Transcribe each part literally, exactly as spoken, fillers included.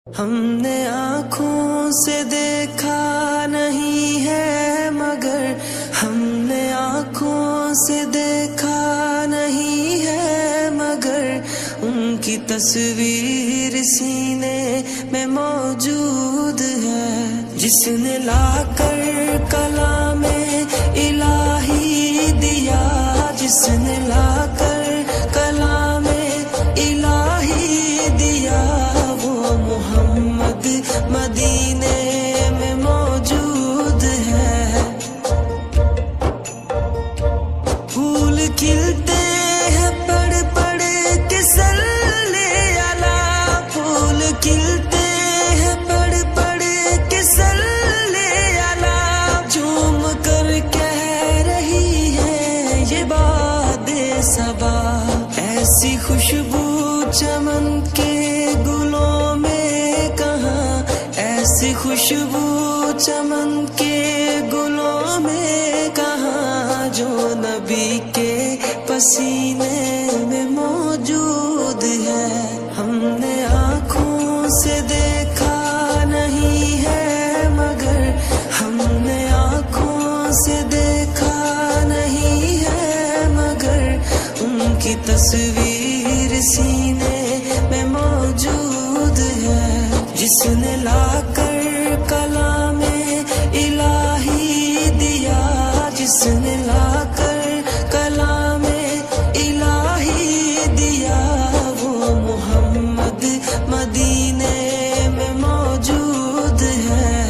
ہم نے آنکھوں سے دیکھا نہیں ہے مگر ہم نے آنکھوں سے دیکھا نہیں ہے مگر ان کی تصویر سینے میں موجود ہے، جس نے لا کر کلام الہی دیا، جس نے لا کر کلام الہی دیا، وہ محمد مدینے میں موجود ہے۔ پھول کھلتے ہیں پڑھ پڑھ کے صلی علی، پھول کھلتے ہیں پڑھ پڑھ کے صلی علی، جھوم کر کہہ رہی ہے یہ باد صبا، ایسی خوشبو چمن کے گلوں میں کہاں، ایسی خوشبو چمن کے گلوں میں کہاں، جو نبی کے پسینے میں موجود ہے۔ ہم نے آنکھوں سے دیکھا نہیں ہے مگر ہم نے آنکھوں سے دیکھا نہیں ہے مگر ان کی تصویر سینے میں موجود ہے، جس نے لا کر کلام الہی دیا، جس نے لا کر کلام الہی دیا، وہ محمد مدینے میں موجود ہے۔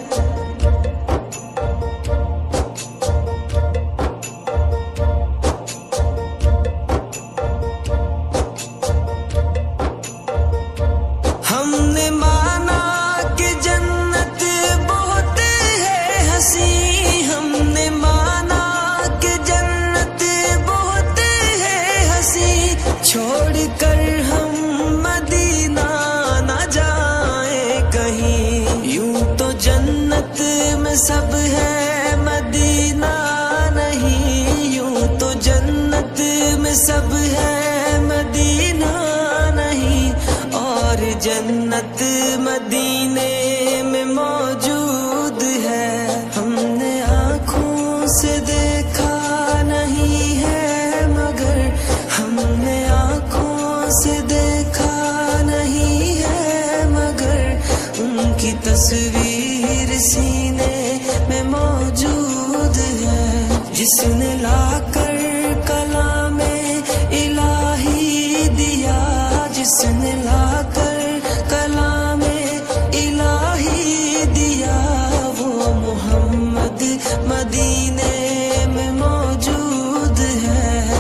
ہم نے مانا کہ جنت بہت ہے حسین، ہم نے مانا کہ جنت بہت ہے حسین، چھوڑ کر ہم مدینہ نہ جائیں کہیں، یوں تو جنت میں سب ہے مدینہ نہیں، یوں تو جنت میں سب ہے مدینہ نہیں، اور جنت مدینے میں موجود ہے۔ ہم نے آنکھوں سے دیکھا نہیں ہے مگر ہم نے آنکھوں سے دیکھا نہیں ہے مگر ان کی تصویر سینے میں موجود ہے، جس نے لا کر کلام الہی دیا، جس نے لا کر کلام الہی دیا، وہ محمد مدینے میں موجود ہے۔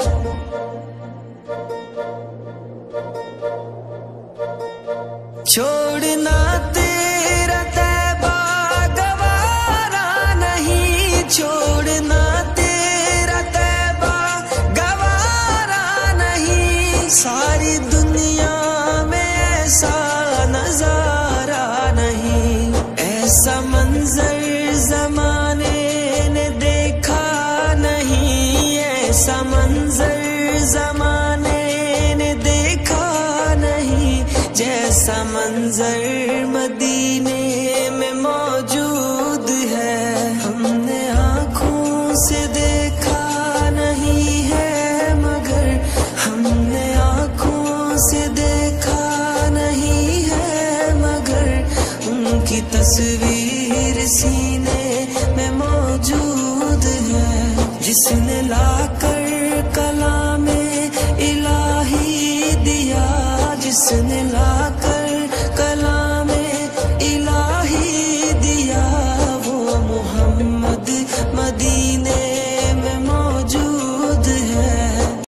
چھوڑنا تیرا طیبہ گوارا نہیں، چھوڑنا تیرا طیبہ گوارا نہیں، ساری دنیا میں ایسا نظارہ نہیں، ایسا منظر زمانے نے دیکھا نہیں، ایسا منظر زمانے نے دیکھا نہیں، جیسا منظر مدینے میں موجود ہے۔ ہم نے آنکھوں سے دیکھا نہیں ہے مگر ہم نے آنکھوں سے دیکھا نہیں ہے مگر ان کی تصویر سینے میں موجود ہے، جس نے لا کر کلام الہی دیا، جس نے لا کر